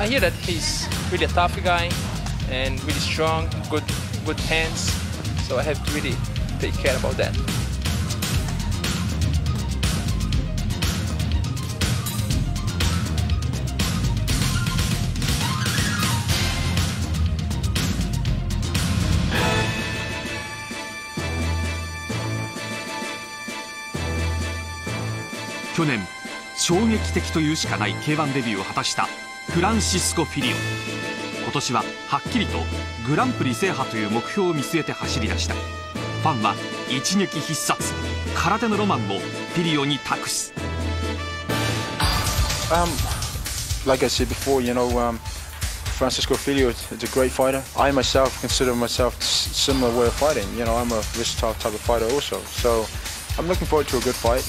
hear that he's really a tough guy and really strong, good hands. So I have to really take care about that. 去年衝撃的というしかない K1 デビューを果たしたフランシスコ・フィリオ。今年ははっきりとグランプリ制覇という目標を見据えて走り出した。ファンは一撃必殺空手のロマンをフィリオに託す。 Like I said before, Francisco Filho is a great fighter. I myself consider myself similar way of fighting. I'm a versatile type of fighter also. So I'm looking forward to a good fight.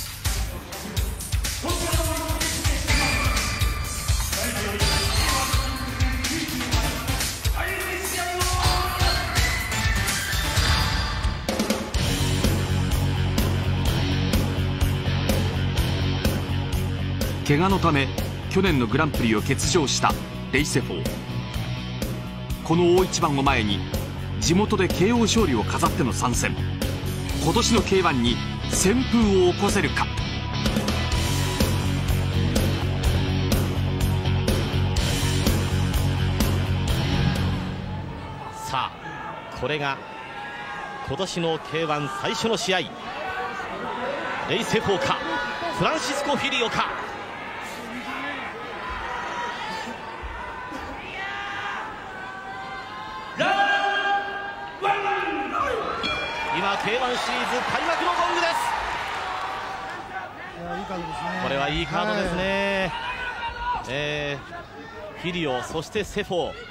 怪我のため去年のグランプリを欠場したレイセフォー。この大一番を前に地元で KO 勝利を飾っての参戦。今年の K1 に旋風を起こせるか。 さあこれが今年の K1 最初の試合。レイセフォーかフランシスコ・フィリオか。今 K1 シリーズ開幕のゴングです。 いいカードですね。 これはいいカードですね。フィリオ、そしてセフォー。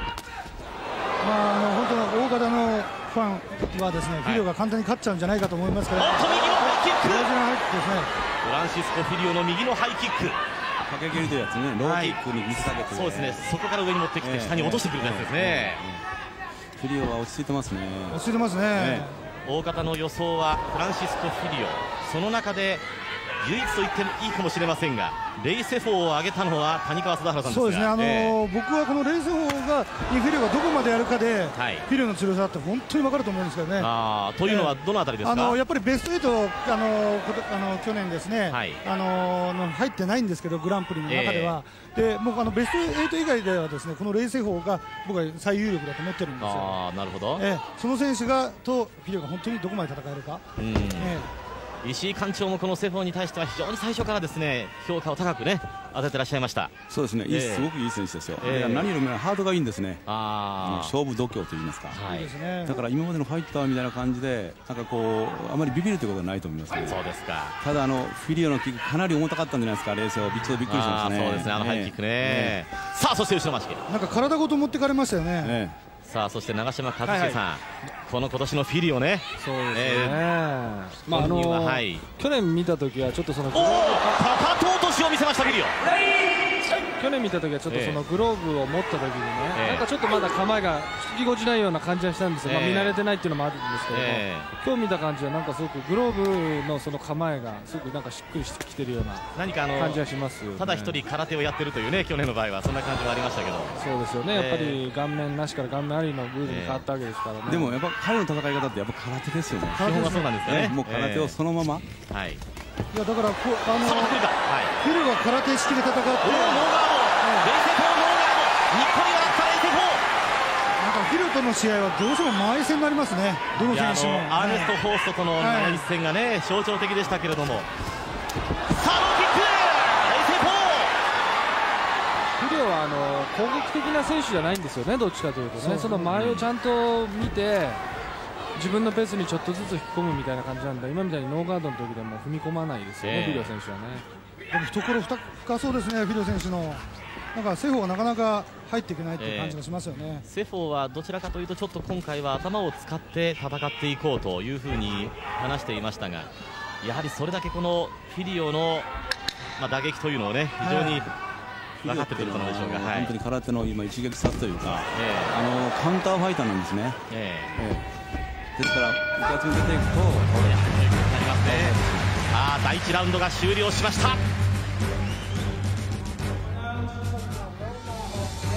本当に大型のファンはですね、フィリオが簡単に勝っちゃうんじゃないかと思いますから。 右のハイキック。 大事なハイキックですね。 フランシスコ・フィリオの右のハイキック。 駆け切りというやつね、ローキックに見せかけて、 そうですね、そこから上に持ってきて下に落としてくるやつですね。 フィリオは落ち着いてますね。 落ち着いてますね。 大方の予想はフランシスコ・フィリオ、その中で唯一と言ってもいいかもしれませんが、レイセフォーを挙げたのは谷川貞治さんですが、 そうですね、僕はこのレイセフォーがフィリオがどこまでやるかで、フィリオの強さって本当に分かると思うんですけどね。 というのはどのあたりですか。 やっぱりベスト8、去年ですね、入ってないんですけど、グランプリの中では、でもうベスト8以外ではですね、このレイセフォーが僕は最有力だと思ってるんですよ。 なるほど。 その選手とフィリオが本当にどこまで戦えるか。 石井館長もこのセフォーに対しては非常に最初からですね評価を高くね当ててらっしゃいました。 そうですね、すごくいい選手ですよ。何よりもハードがいいんですね。勝負度胸といいますか。だから今までのファイターみたいな感じでなんかこうあまりビビるということはないと思いますね。 そうですか。 ただフィリオのキックかなり重たかったんじゃないですか。レースをちょっとびっくりしましたね。 そうですね、ハイキックね。さあそして後ろ回し蹴り。 なんか体ごと持ってかれましたよね。 さあそして長嶋一茂さん、この今年のフィリオね。 そうですね。去年見た時はちょっとかかと落としを見せましたフィリオ。 去年見た時はちょっとグローブを持った時にね、なんかちょっとまだ構えが引きごちないような感じがしたんですが、見慣れてないっていうのもあるんですけども、今日見た感じはなんかすごくグローブのその構えがすごくなんかしっくりしてきてるような感じがします。 ただ一人空手をやってるというね、去年の場合はそんな感じもありましたけど。 そうですよね。やっぱり顔面なしから顔面ありのルールに変わったわけですからね。 でもやっぱ彼の戦い方ってやっぱ空手ですよね。 基本はそうなんですね。 もう空手をそのまま。 いやだからフィリオが空手式で戦って。 レイセフォーノーガード、にっこり笑ったレイセフォー。 なんかフィリオとの試合はどうしても間合い戦になりますね。どの選手も。 アーネスト・ホーストとの一戦がね、象徴的でしたけれども。さあローキック、レイセフォー。 フィリオは攻撃的な選手じゃないんですよね。どっちかというとね、その前をちゃんと見て自分のペースにちょっとずつ引き込むみたいな感じなんだ。今みたいにノーガードの時でも踏み込まないですよね、フィリオ選手はね。 でも懐深そうですね、フィリオ選手の。なんかセフォーはなかなか入っていけないという感じがしますよね。 セフォーはどちらかというとちょっと今回は頭を使って戦っていこうというふうに話していましたが、やはりそれだけこのフィリオの打撃というのをね非常に分かってくることなんでしょうが、 本当に空手の今一撃殺というか、カウンターファイターなんですね。ですから一発目出ていくとなりますね。さあ第1ラウンドが終了しました。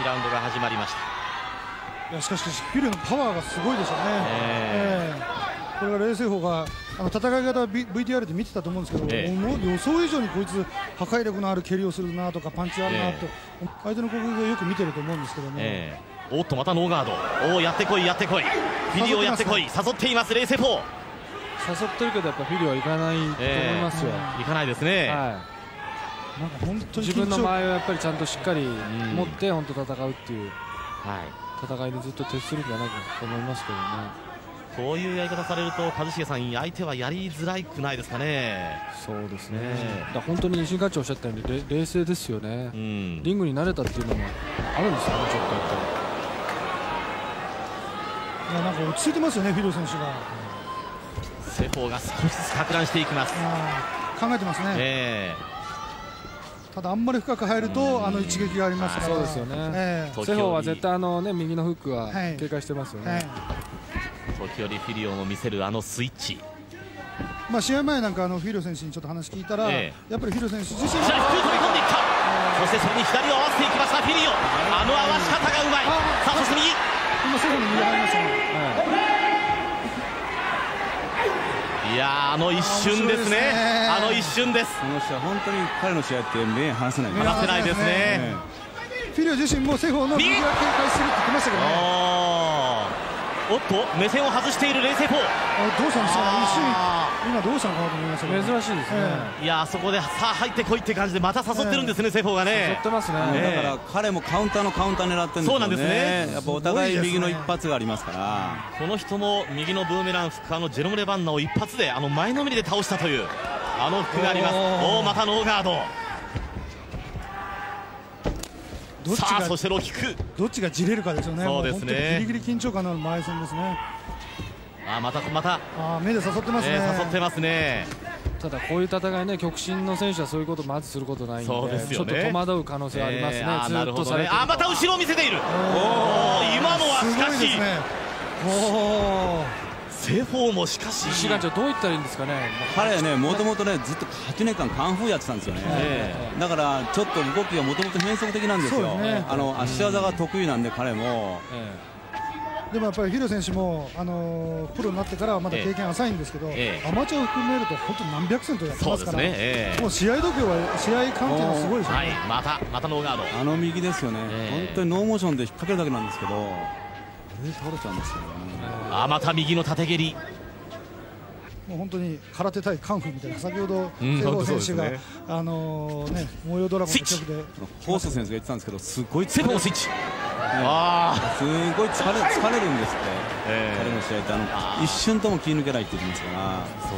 ラウンドが始まりました。 いやしかしフィリオのパワーがすごいでしょうね。これが冷静砲が戦い方は VTR で見てたと思うんですけど、予想以上にこいつ破壊力のある蹴りをするなとかパンチあるなと、相手の攻撃をよく見てると思うんですけども、 おっとまたノーガード、やってこいやってこい、フィリオやってこい、誘っています冷静砲。 誘ってるけどやっぱフィリオは行かないと思いますよ。 行かないですね。 なんか本当に自分の間合いをやっぱりちゃんとしっかり持って本当戦うっていう戦いにずっと徹するんじゃないかと思いますけどね。 こういうやり方されると一茂さん、相手はやりづらくないですかね。 そうですね。だ本当に西川長おっしゃったように冷静ですよね。リングに慣れたっていうのもあるんですよね。ちょっとやっぱりなんか落ち着いてますよね、フィリオ選手が。 セフォーが少しずつか乱していきます。 考えてますね。ただあんまり深く入ると一撃がありますから。 そうですよね。セフォーは絶対右のフックは警戒してますよね。 時折フィリオの見せるスイッチ。 試合前なんかフィリオ選手にちょっと話聞いたら、やっぱりフィリオ選手自身が飛び込んでいった。そしてそれに左を合わせていきましたフィリオ。合わし方がうまい。さあそして右。 今セフォーの右入りましたね。 いや一瞬ですね。一瞬です。 この試合本当に彼の試合って目離せない。 離せないですね。 フィリオ自身もセフォーの右が警戒してるって言ってましたけどね。 おっと目線を外している冷静砲。 どうしたんですか、一瞬今どうしたのかなと思いましたけど、 珍しいですね。 いやそこでさあ入ってこいって感じでまた誘ってるんですね、セフォーがね。 誘ってますね。 だから彼もカウンターのカウンター狙ってるんですよね。 そうなんですね。 やっぱお互い右の一発がありますから、 この人も右のブーメランフック、ジェロム・レバンナを一発で前のめりで倒したというフックがあります。またノーガード。さあそしてローキック、 どっちがじれるかですよね。 そうですね。 ギリギリ緊張感のある前戦ですね。 また目で誘ってますね。 誘ってますね。 ただこういう戦いね、極真の選手はそういうことまずすることないんで、ちょっと戸惑う可能性ありますね。ずっとされてる。 また後ろを見せている。今のはしかしセフォーもしかし志願長どう言ったらいいんですかね。 彼はねもともとねずっと8年間カンフーやってたんですよね。だからちょっと動きがもともと変則的なんですよ。足技が得意なんで彼も。 でもやっぱりフィリオ選手もプロになってからはまだ経験浅いんですけど、アマチュアを含めると本当に何百戦とやってますから、もう試合度胸は試合感っていうのはすごいですよね。 またノーガード。 右ですよね。本当にノーモーションで引っ掛けるだけなんですけど、倒れちゃうんですよね。 また右の縦蹴り。 もう本当に空手対カンフーみたいな、先ほどセフォー選手が模様ドラゴンの曲でホースト選手が言ってたんですけど、すごいセフォースイッチ。 すごい疲れるんですって、彼の試合って一瞬とも気抜けないって言ってますから、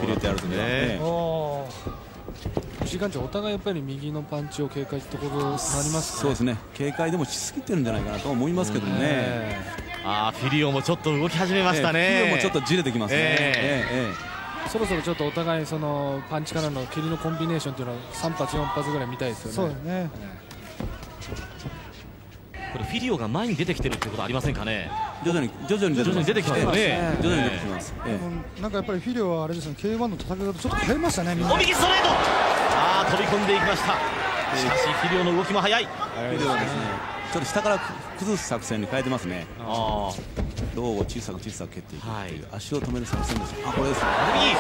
入れてやるとね。 志願長お互いやっぱり右のパンチを警戒ってところになりますか。 そうですね、警戒でもしすぎてるんじゃないかなと思いますけどね。 フィリオもちょっと動き始めましたね。 フィリオもちょっとじれてきますね。 そろそろちょっとお互いそのパンチからの蹴りのコンビネーションというのは3発4発ぐらい見たいですよね。 そうですね。 これフィリオが前に出てきてるってことありませんかね。 徐々に出てきてます。 なんかやっぱりフィリオはあれですね、K1 の戦い方ちょっと変えましたね。 お右ストレート。飛び込んでいきました。しかしフィリオの動きも速い。 フィリオはですね、ちょっと下から崩す作戦に変えてますね。胴を小さく蹴っていくっていう足を止める作戦です。これですね。 右。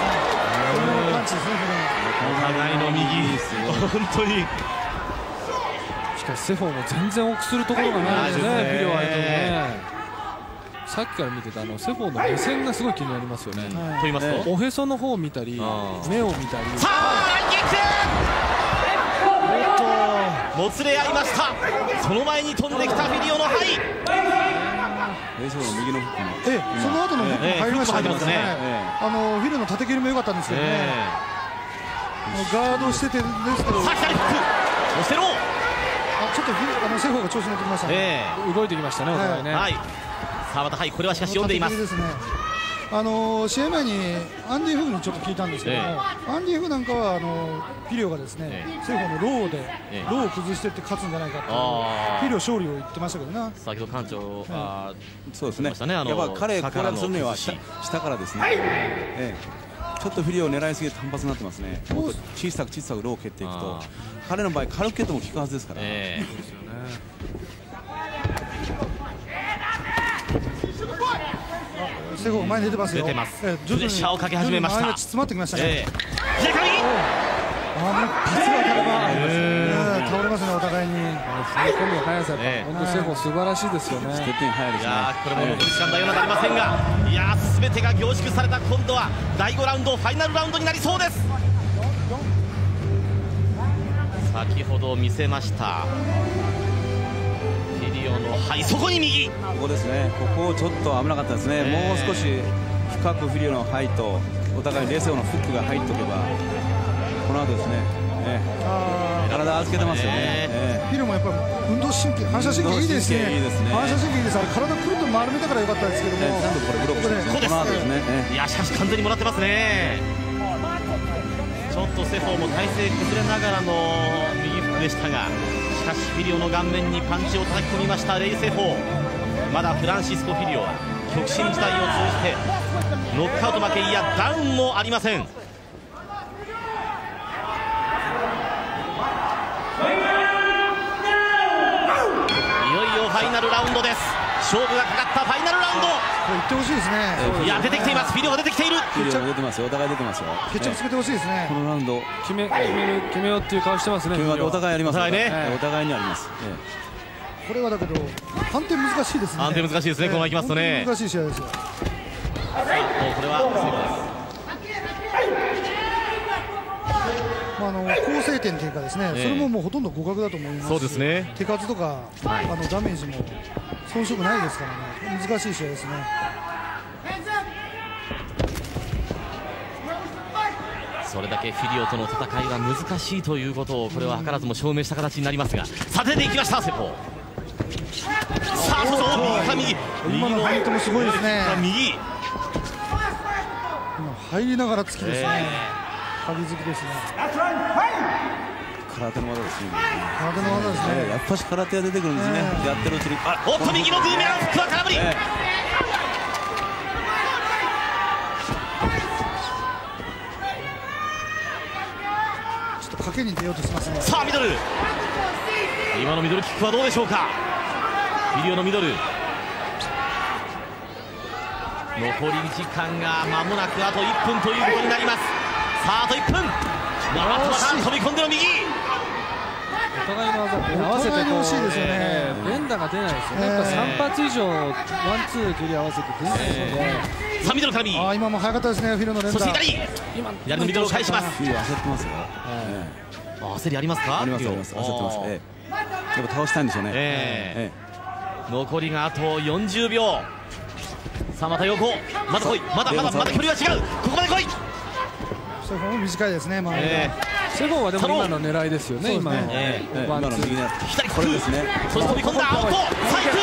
お互いの右。本当に。 しかしセフォーも全然臆するところがないですね。フィリオ相手もね。さっきから見てたセフォーの目線がすごい気になりますよね。 と言いますと、 おへその方を見たり、目を見たり。 さあランキック。もつれ合いました。その前に飛んできたフィリオのハイ。 その右のフックも、 その後のフックも入りましたね。フィリオの縦蹴りも良かったんですけどね。ガードしててですけど。 さあ左フック。押せろ。 ちょっとセフォーが調子乗ってきましたね。 動いてきましたね、お互いね。 さあまたこれはしかし読んでいます。 試合前にアンディ・フグにちょっと聞いたんですけども、アンディ・フグなんかはフィリオがですね、セフォーのローでローを崩していって勝つんじゃないかっていうフィリオ勝利を言ってましたけどな。 先ほど館長そうですね。やっぱ彼攻略するには下からですね。ちょっとフィリオを狙いすぎて単発になってますね。小さくローを蹴っていくと、彼の場合軽く蹴っても効くはずですから。 セゴ前に出てますよ。 プレッシャーをかけ始めました。 前が詰まってきましたね。 左から右。 パスが当たれば倒れますね、お互いに。 踏み込む速さ、本当にセゴ素晴らしいですよね。 ステップイン早いですね。 これも残り時間だようななりませんが、いやー、全てが凝縮された今度は第5ラウンドファイナルラウンドになりそうです。先ほど見せましたフィリオの、はい、そこに右、 ここですね。ここちょっと危なかったですね。もう少し深くフィリオのハイとお互いレセオのフックが入っておけば、この後ですね、体預けてますよね。 フィリオもやっぱ運動神経、反射神経いいですね。反射神経いいです。体くるっと丸めたからよかったですけども、 ちゃんとこれブロックしてますね。この後ですね。 いや、しかし完全にもらってますね。ちょっとセフォーも体勢崩れながらの右フックでしたが、しかしフィリオの顔面にパンチを叩き込みましたレイ・セフォー。まだフランシスコ・フィリオは極真時代を通じてノックアウト負け、いやダウンもありません。いよいよファイナルラウンドです。勝負がかかったファイナルラウンド、 これいってほしいですね。 いや、出てきています。フィリオが出てきている。 フィリオ出てますよ。お互い出てますよ。 決着つけてほしいですね。 このラウンド決めようっていう顔してますね。 お互いあります。お互いにあります。 これはだけど判定難しいですね。 判定難しいですね。このままいきますとね。 難しい試合ですよ。 これはセーフです。 構成点というかですね、それももうほとんど互角だと思いますし、 そうですね、 手数とか、ダメージも遜色ないですからね、難しい試合ですね。 それだけフィリオとの戦いは難しいということを、これは図らずも証明した形になりますが、さてでいきました、セポー。さあ、そうそう、右か右、 今のファイトもすごいですね。 右、 今入りながら突きですね。鍵突きですね。 空手の技ですね。 空手の技ですね。 やっぱし空手が出てくるんですね。やってるうちに。 おっと、右のブーメランフックは空振り。 ちょっと賭けに出ようとしますね。 さあ、ミドル。今のミドルキックはどうでしょうか。フィリオのミドル。残り時間が間もなくあと1分ということになります。さあ、あと1分。また飛び込んでの右。 お互いの技合わせて欲しいですよね。 連打が出ないですよね。やっぱ3発以上ワンツー蹴り合わせて出ないですよね。 さあ、ミドルから右。 今も早かったですね、フィリオの連打。 そして左のミドルを返します。 フィリオ焦ってますよ。 焦りありますか。 あります、あります。焦ってます。やっぱ倒したいんでしょうね。 残りがあと40秒。さあ、また横、まだ来い、まだ距離は違う、ここまで来い。 それも短いですね、 セゴンはでも今の狙いですよね、今のワンツー左これですね。そして飛び込んだ青とサイク、フィリオが行く、右フック、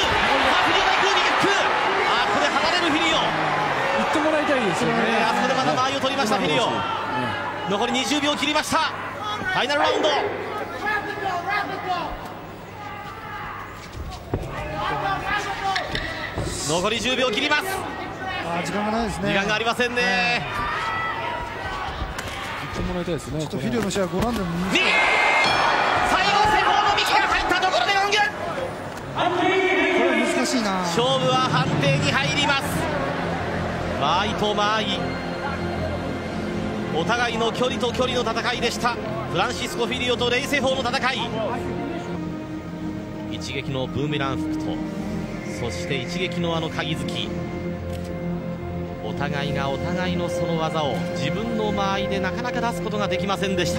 これ離れるフィリオ、 行ってもらいたいですよね。 あそこでまた間合いを取りましたフィリオ。残り20秒切りました。ファイナルラウンド。残り10秒切ります。 時間がないですね。 時間がありませんね。 行ってもらいたいですね。 ちょっとフィリオの試合ご覧でも右、最後セフォーの右が入ったところでロング。 これ難しいな。 勝負は判定に入ります。間合いと間合い、お互いの距離と距離の戦いでした。フランシスコ・フィリオとレイ・セフォーの戦い。一撃のブーメランフックと、そして一撃の鍵突き、お互いがお互いのその技を自分の間合いでなかなか出すことができませんでした。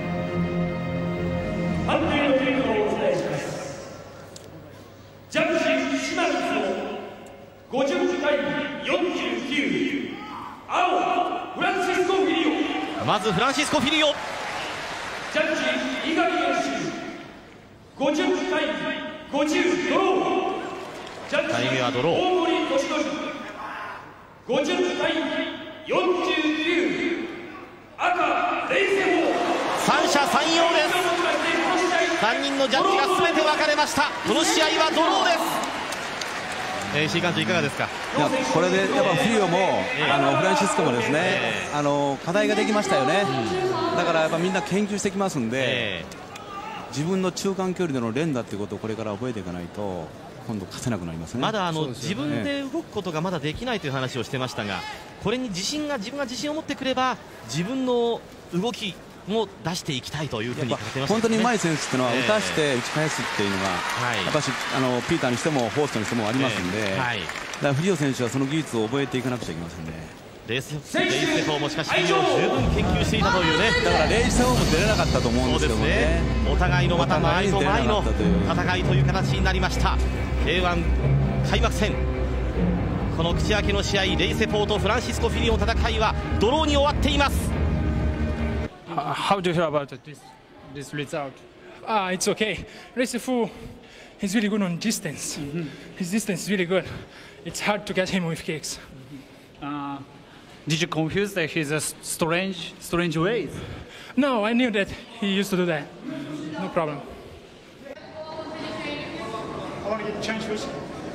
ジャッジシマルツの50対49、青フランシスコ・フィリオ。 まずフランシスコ・フィリオ。 ジャッジ猪狩元秀50対50ドロー。 タイムはドロー。 大森敏則50対49、赤レイセフォー。 三者三様です。3人のジャッジが全て分かれました。この試合はドローです。石井館長いかがですか。 いや、これでやっぱフィリオもフランシスコもですね、課題ができましたよね。だからやっぱみんな研究してきますんで、自分の中間距離での連打っていうことをこれから覚えていかないと今度勝てなくなりますね。 まだ自分で動くことがまだできないという話をしてましたが、これに自分が自信を持ってくれば自分の動きも出していきたいというふうに語ってましたね。 本当にうまい選手っていうのは打たして打ち返すっていうのが、やっぱしピーターにしてもホーストにしてもありますんで、だからフリオ選手はその技術を覚えていかなくちゃいけませんね。レイセフォーもしかし十分研究していたというね。 だからレイセフォーも出れなかったと思うんですけどね。 お互いのまた前と前の戦いという形になりました。 K1 開幕戦、この口開けの試合、レイセフォーとフランシスコ・フィリオの戦いはドローに終わっています。 How do you feel about this result? It's okay. Raceful, he's really good on distance. His distance is really good. It's hard to get him with kicks. Did you confuse that he's a strange ways? No, I knew that he used to do that. No problem. I want to get changed first.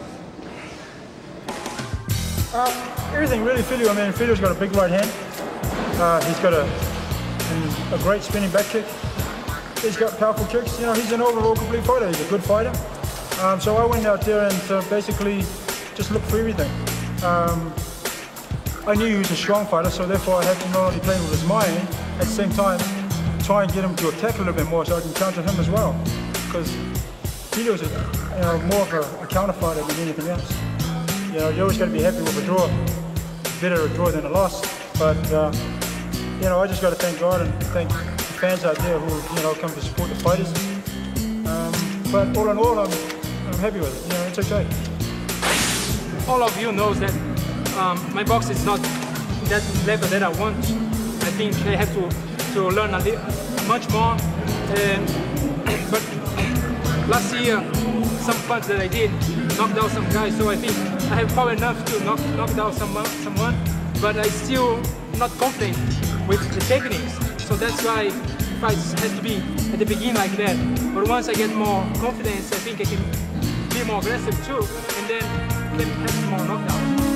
Everything really, Filio. I mean, Filio's got a big right hand. He's got a great spinning back kick. He's got powerful kicks. You know, he's an overall complete fighter. He's a good fighter. So I went out there and basically just looked for everything. I knew he was a strong fighter, so therefore I had to not only play with his mind, at the same time try and get him to attack a little bit more so I can counter him as well. Because Filio's more of a counter fighter than anything else. You know, you always got to be happy with a draw. Better a draw than a loss. But you know, I just got to thank God and thank the fans out there who come to support the fighters. But all in all, I'm happy with it. You know, it's okay. All of you knows that my box is not that level that I want. I think I have to learn much more. But last year, some punts that I did knocked out some guys, so I think I have power enough to knock down someone. But I still not confident with the techniques. So that's why fights has to be at the beginning like that. But once I get more confidence, I think I can be more aggressive too, and then have more knockdowns.